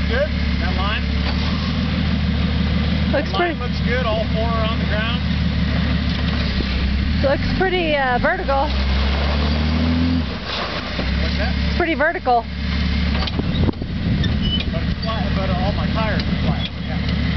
good. That line? Looks Line pretty. looks good. All four are on the ground. Looks pretty vertical. What's that? It's pretty vertical. But it's flat. But all my tires are flat. Yeah.